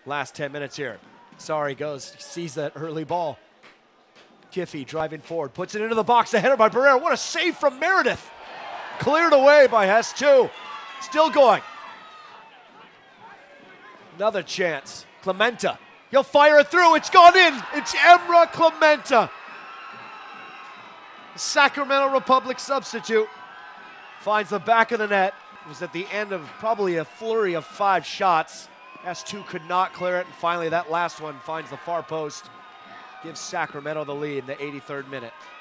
last 10 minutes here. Sorry goes, sees that early ball. Kiffey driving forward, puts it into the box, the header by Barrera. What a save from Meredith. Cleared away by Hess too. Still going. Another chance. Klimenta. He'll fire it through. It's gone in. It's Emrah Klimenta. Sacramento Republic substitute. Finds the back of the net. It was at the end of probably a flurry of 5 shots. S2 could not clear it, and finally that last one finds the far post. Gives Sacramento the lead in the 83rd minute.